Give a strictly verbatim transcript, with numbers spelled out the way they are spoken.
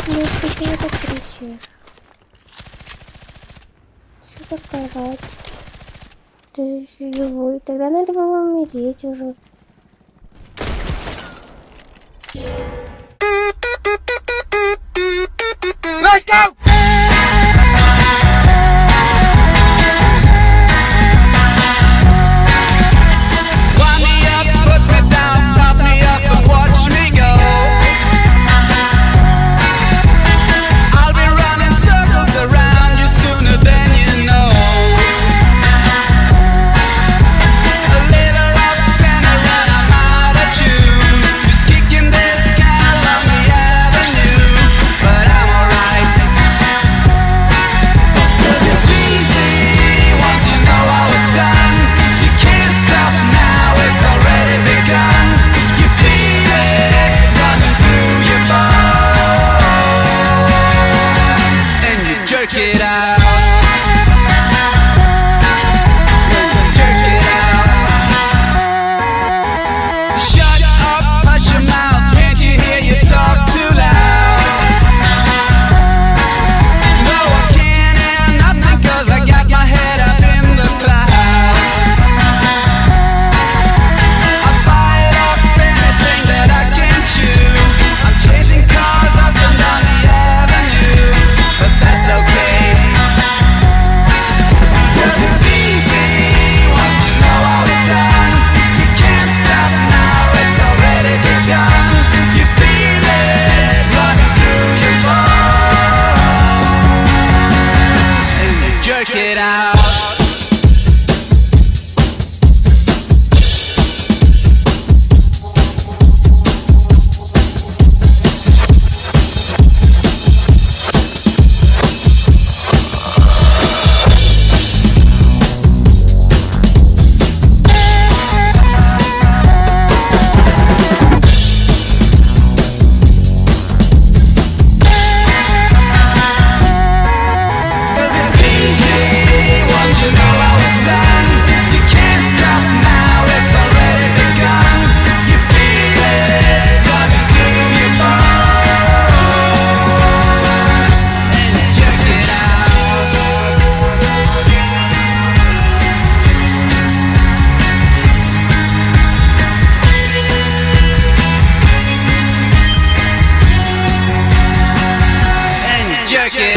Нет, почему ты так кричишь? Что так орать? Ты живой, тогда надо было умереть уже. Let's go! Jerk it out. Jerk it out. Shut up, hush your mouth. Can't you hear you talk too loud? No, I can't hear nothing, cause I got my head up in the clouds. I fight off anything that I can chew. I'm chasing cars up and down the avenue, but that's okay. Jerk it out. Jerk it